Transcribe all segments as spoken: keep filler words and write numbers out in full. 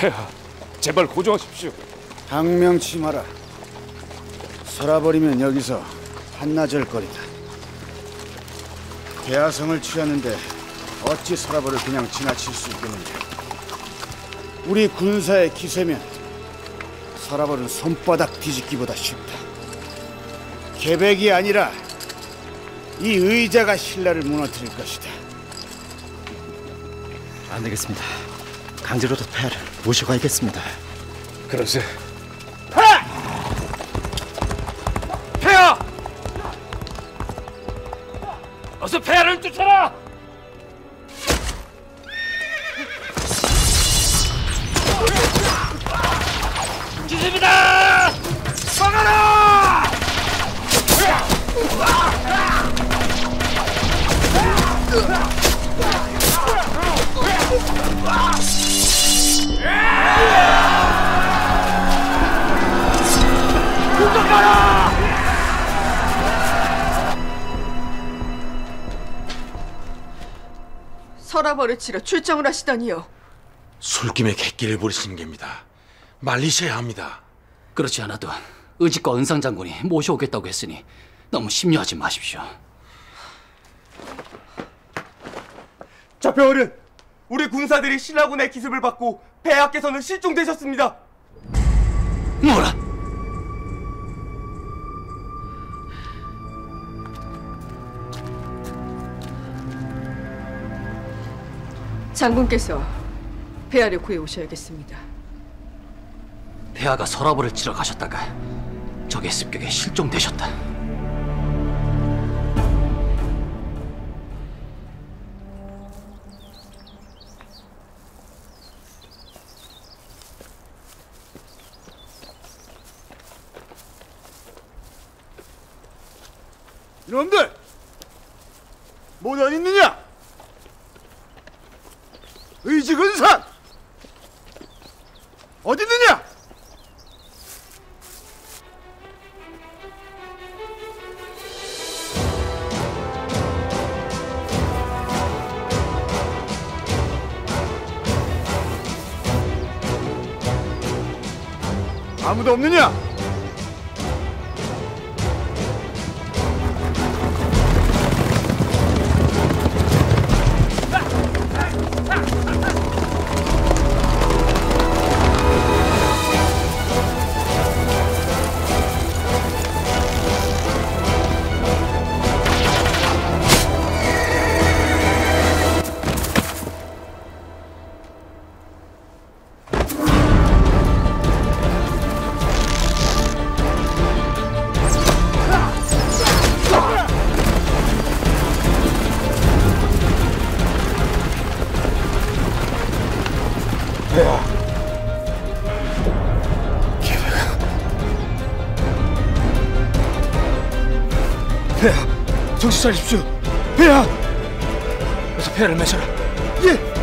폐하, 제발 고정하십시오. 항명치 마라. 설아버리면 여기서 한나절 거리다. 대하성을 취하는데 어찌 설아버를 그냥 지나칠 수 있겠는데. 우리 군사의 기세면 설아버는 손바닥 뒤집기보다 쉽다. 계백이 아니라 이 의자가 신라를 무너뜨릴 것이다. 안 되겠습니다. 강제로도 폐하를 모셔가야겠습니다. 그러세. 폐하! 폐하! 어서 폐하를 쫓아라! 기습이다! 막아라! 공격하라! 설아버를 치러 출정을 하시다니요. 술김에 객기를 부리시는 겁니다. 말리셔야 합니다. 그렇지 않아도 의직과 은상 장군이 모셔오겠다고 했으니 너무 심려하지 마십시오. 좌표어른, 우리 군사들이 신라군의 기습을 받고 폐하께서는 실종되셨습니다. 뭐라? 장군께서 폐하를 구해 오셔야겠습니다. 폐하가 설아버를 치러 가셨다가 적의 습격에 실종되셨다. 이놈들! 모두 어디 있느냐? 의직은상! 어디 있느냐? 아무도 없느냐? 폐하, 계백아. 폐하, 정신 차리십시오. 폐하! 어서 폐하를 매셔라. 예!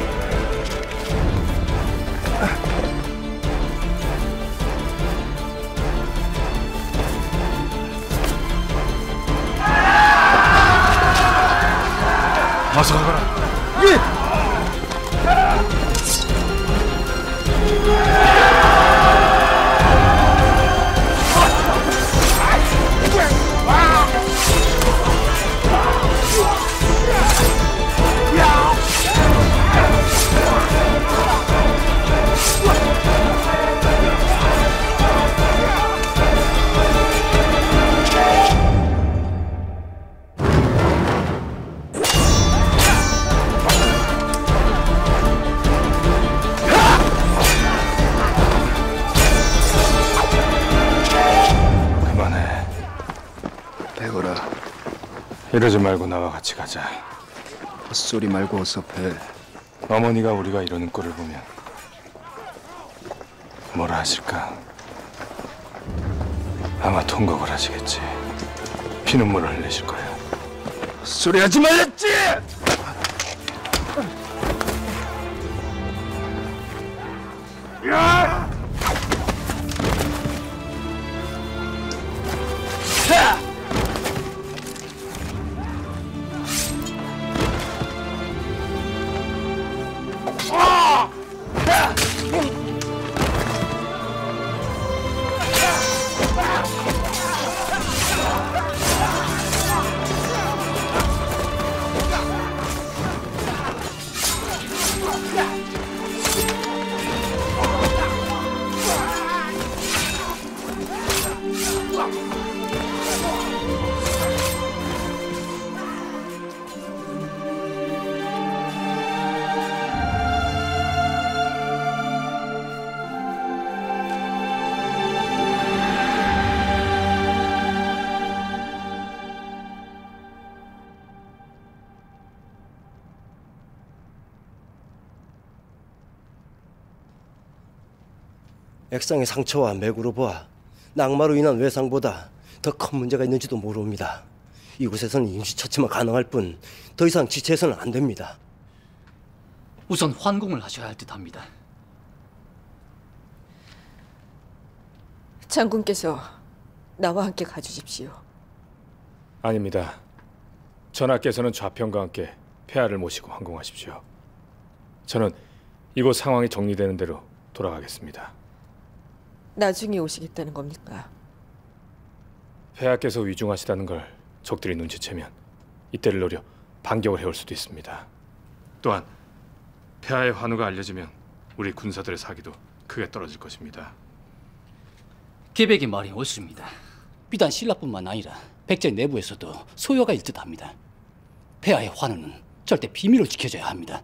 어서 가거라. 예! 이러지 말고 나와 같이 가자. 헛소리 말고 어서 배. 어머니가 우리가 이러는 꼴을 보면 뭐라 하실까? 아마 통곡을 하시겠지. 피눈물을 흘리실 거야. 헛소리 하지 말랬지! 야! 액상의 상처와 맥으로 보아 낙마로 인한 외상보다 더 큰 문제가 있는지도 모릅니다. 이곳에서는 임시처치만 가능할 뿐 더 이상 지체해서는 안 됩니다. 우선 환공을 하셔야 할 듯합니다. 장군께서 나와 함께 가주십시오. 아닙니다. 전하께서는 좌편과 함께 폐하를 모시고 항공하십시오. 저는 이곳 상황이 정리되는 대로 돌아가겠습니다. 나중에 오시겠다는 겁니까? 폐하께서 위중하시다는 걸 적들이 눈치채면 이때를 노려 반격을 해올 수도 있습니다. 또한 폐하의 환우가 알려지면 우리 군사들의 사기도 크게 떨어질 것입니다. 계백의 말이 옳습니다. 비단 신라뿐만 아니라 백제 내부에서도 소요가 일듯합니다. 폐하의 환우는 절대 비밀로 지켜져야 합니다.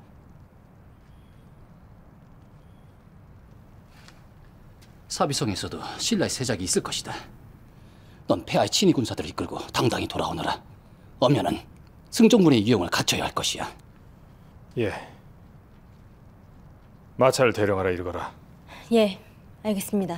사비성에서도 신라의 세작이 있을 것이다. 넌 폐하의 친위 군사들을 이끌고 당당히 돌아오너라. 엄연한 승정군의 유용을 갖춰야 할 것이야. 예. 마차를 대령하라 이르거라. 예, 알겠습니다.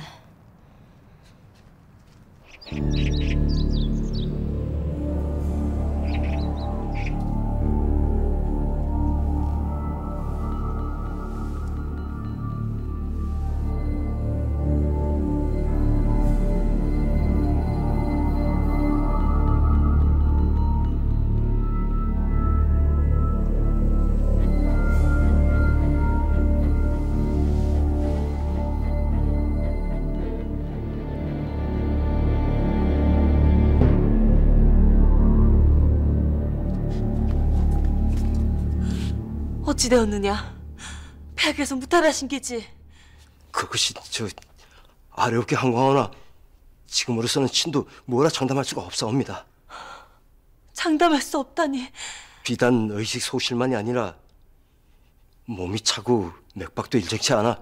어찌 되었느냐? 폐하께서 무탈하신 게지? 그것이 저 아래옵게 항공하오나 지금으로서는 친도 뭐라 장담할 수가 없사옵니다. 장담할 수 없다니. 비단 의식 소실만이 아니라 몸이 차고 맥박도 일정치 않아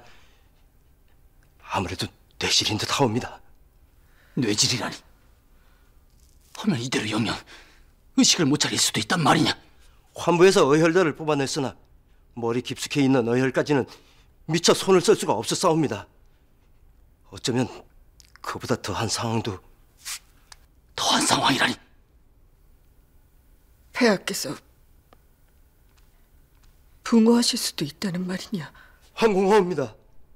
아무래도 뇌질인 듯하옵니다. 뇌질이라니. 하면 이대로 영영 의식을 못 차릴 수도 있단 말이냐? 환부에서 어혈들을 뽑아냈으나 머리 깊숙이 있는 어혈까지는 미처 손을 쓸 수가 없었사옵니다. 어쩌면 그보다 더한 상황도. 더한 상황이라니? 폐하께서 붕어하실 수도 있다는 말이냐? 항공하옵니다.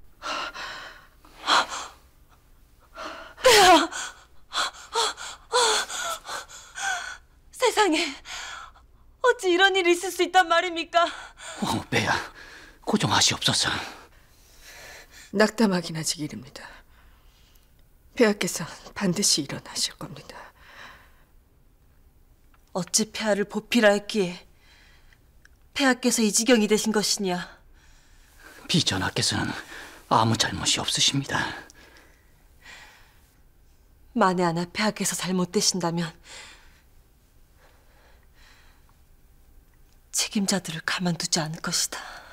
폐하! 세상에, 어찌 이런 일이 있을 수 있단 말입니까? 어, 배야, 고정하시옵소서. 낙담하긴 아직 이릅니다. 폐하께서 반드시 일어나실 겁니다. 어찌 폐하를 보필하 했기에 폐하께서 이 지경이 되신 것이냐? 비전하께서는 아무 잘못이 없으십니다. 만에 하나 폐하께서 잘못되신다면 책임자들을 가만두지 않을 것이다.